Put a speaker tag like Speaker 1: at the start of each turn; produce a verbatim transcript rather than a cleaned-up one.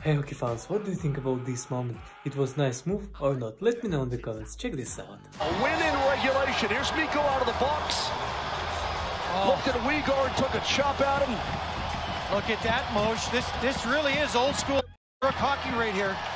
Speaker 1: Hey hockey fans, what do you think about this moment? It was nice move or not? Let me know in the comments. Check this out.
Speaker 2: A win in regulation. Here's Mikko out of the box. Oh. Looked at Uyghur and took a chop at him.
Speaker 3: Look at that, Moshe. This this really is old school hockey right here.